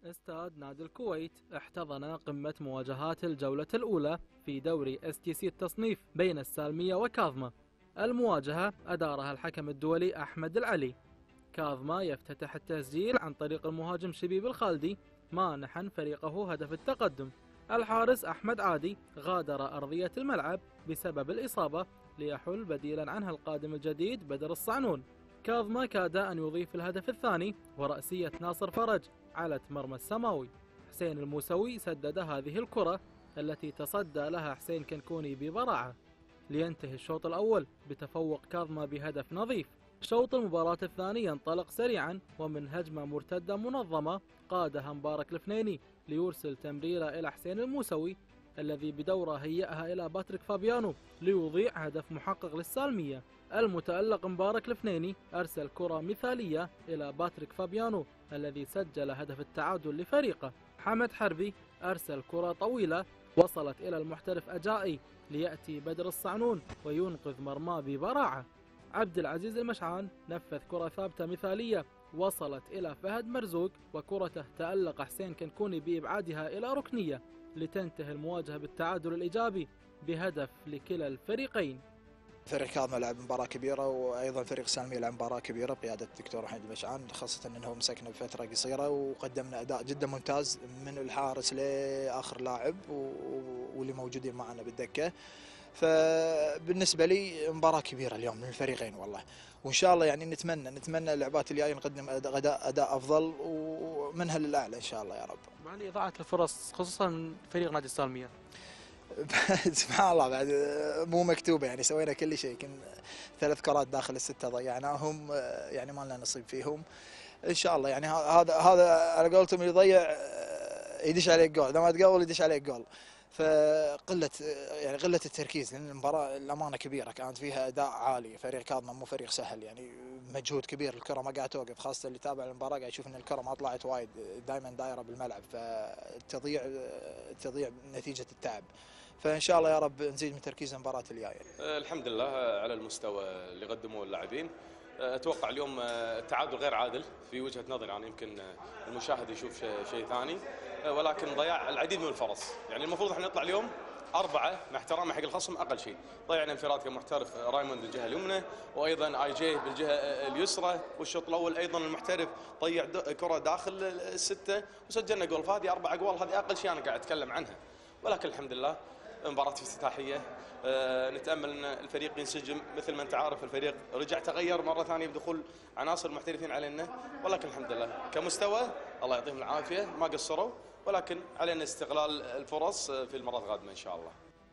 استاد نادي الكويت احتضن قمة مواجهات الجولة الأولى في دوري STC التصنيف بين السالمية وكاظمة. المواجهة أدارها الحكم الدولي أحمد العلي. كاظمة يفتتح التسجيل عن طريق المهاجم شبيب الخالدي مانحا فريقه هدف التقدم. الحارس أحمد عادي غادر أرضية الملعب بسبب الإصابة ليحل بديلا عنها القادم الجديد بدر الصعنون. كاظمة كاد أن يضيف الهدف الثاني ورأسية ناصر فرج علت مرمى السماوي. حسين الموسوي سدد هذه الكرة التي تصدى لها حسين كنكوني ببراعة، لينتهي الشوط الأول بتفوق كاظمة بهدف نظيف. شوط المباراة الثاني ينطلق سريعا ومن هجمة مرتدة منظمة قادها مبارك الفنيني ليرسل تمريرة إلى حسين الموسوي الذي بدوره هيئها إلى باتريك فابيانو ليضيع هدف محقق للسالمية. المتألق مبارك الفنيني أرسل كرة مثالية إلى باتريك فابيانو الذي سجل هدف التعادل لفريقه. حمد حربي أرسل كرة طويلة وصلت إلى المحترف أجائي ليأتي بدر الصعنون وينقذ مرماه ببراعة. عبد العزيز المشعان نفذ كرة ثابتة مثالية وصلت إلى فهد مرزوق وكرته تألق حسين كنكوني بإبعادها إلى ركنية لتنتهي المواجهة بالتعادل الإيجابي بهدف لكلا الفريقين. فريق كاظمة لعب مباراة كبيرة، وأيضا فريق السالمية لعب مباراة كبيرة بقيادة الدكتور محمد المشعان، خاصة أنه مسكنا بفترة قصيرة وقدمنا أداء جدا ممتاز من الحارس لآخر لاعب واللي موجودين معنا بالدكة. فبالنسبة لي مباراة كبيرة اليوم من الفريقين والله، وإن شاء الله يعني نتمنى اللعبات الجاية نقدم أداء أفضل ومنها للأعلى إن شاء الله يا رب. مع إضاعة الفرص خصوصا فريق نادي السالمية. سبحان الله، بعد مو مكتوبه يعني سوينا كل شيء، يمكن 3 كرات داخل ال6 ضيعناهم، يعني ما لنا نصيب فيهم. ان شاء الله يعني هذا على قولتهم اللي يضيع يدش عليك جول، اذا ما تقول يدش عليك جول. فقله يعني قله التركيز، لان المباراه الامانه كبيره كانت فيها اداء عالي. فريق كاظمة مو فريق سهل، يعني مجهود كبير، الكره ما قاعده توقف، خاصه اللي تابع المباراه قاعد يشوف ان الكره ما طلعت وايد، دائما دايره بالملعب، فتضيع نتيجه التعب. فان شاء الله يا رب نزيد من تركيز المباراه الجايه. الحمد لله على المستوى اللي قدموه اللاعبين. اتوقع اليوم التعادل غير عادل في وجهه نظري انا، يمكن المشاهد يشوف شيء ثاني، ولكن ضياع العديد من الفرص. يعني المفروض احنا نطلع اليوم 4 مع احترامي حق الخصم اقل شيء. ضيعنا انفراد كمحترف رايموند بالجهه اليمنى، وايضا اي جي بالجهه اليسرى، والشوط الاول ايضا المحترف ضيع كره داخل ال6 وسجلنا جول. فهذه 4 اجوال، هذه اقل شيء انا قاعد اتكلم عنها. ولكن الحمد لله مباراة افتتاحية، نتأمل أن الفريق ينسجم. مثل ما أنت عارف الفريق رجع تغير مرة ثانية بدخول عناصر محترفين علينا، ولكن الحمد لله كمستوى الله يعطيهم العافية ما قصروا، ولكن علينا استغلال الفرص في المرات القادمة إن شاء الله.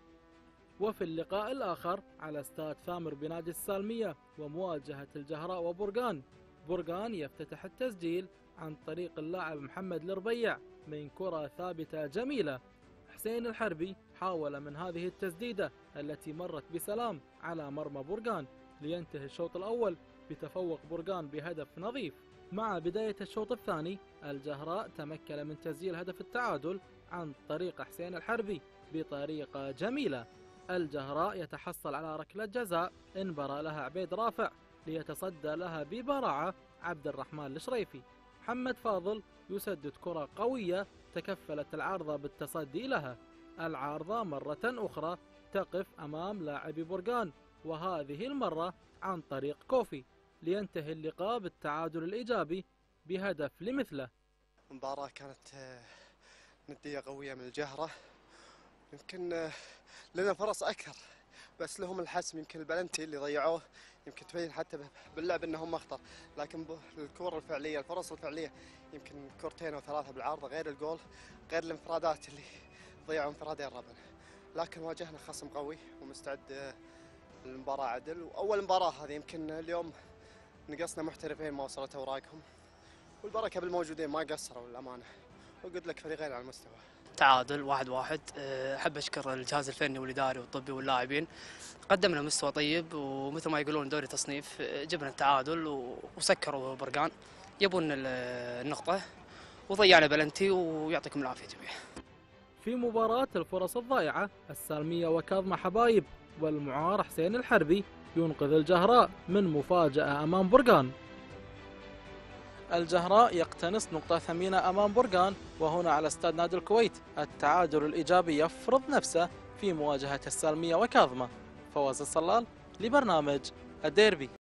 وفي اللقاء الآخر على استاد ثامر بنادي السالمية ومواجهة الجهراء وبرقان. برقان يفتتح التسجيل عن طريق اللاعب محمد الربيع من كرة ثابتة جميلة. حسين الحربي حاول من هذه التسديدة التي مرت بسلام على مرمى برقان لينتهي الشوط الأول بتفوق برقان بهدف نظيف. مع بداية الشوط الثاني الجهراء تمكن من تسجيل هدف التعادل عن طريق حسين الحربي بطريقة جميلة. الجهراء يتحصل على ركلة جزاء انبرى لها عبيد رافع ليتصدى لها ببراعة عبد الرحمن الشريفي. محمد فاضل يسدد كرة قوية تكفلت العارضة بالتصدي لها. العارضة مرة أخرى تقف أمام لاعبي برقان، وهذه المرة عن طريق كوفي، لينتهي اللقاء بالتعادل الإيجابي بهدف لمثله. المباراة كانت ندية قوية من الجهرة، يمكن لنا فرص أكثر بس لهم الحسم. يمكن البلنتي اللي ضيعوه يمكن تبين حتى باللعب انهم اخطر، لكن الكور الفعليه الفرص الفعليه يمكن كورتين او 3 بالعارضه، غير الجول، غير الانفرادات اللي ضيعوا انفرادين ربنا. لكن واجهنا خصم قوي ومستعد للمباراه عدل، واول مباراه هذه يمكن اليوم نقصنا محترفين ما وصلت اوراقهم، والبركه بالموجودين ما قصروا للامانه، وقلت لك فريقين على المستوى. تعادل 1-1. أحب أشكر الجهاز الفني والإداري والطبي واللاعبين، قدمنا مستوى طيب، ومثل ما يقولون دوري تصنيف جبنا التعادل وسكروا برقان يبون النقطة وضيعنا بلنتي، ويعطيكم العافية جميعا. في مباراة الفرص الضائعة السالمية وكاظمة حبايب، والمعار حسين الحربي ينقذ الجهراء من مفاجأة أمام برقان. الجهراء يقتنص نقطة ثمينة أمام برقان، وهنا على استاد نادي الكويت التعادل الإيجابي يفرض نفسه في مواجهة السالمية وكاظمة. فواز الصلال لبرنامج الديربي.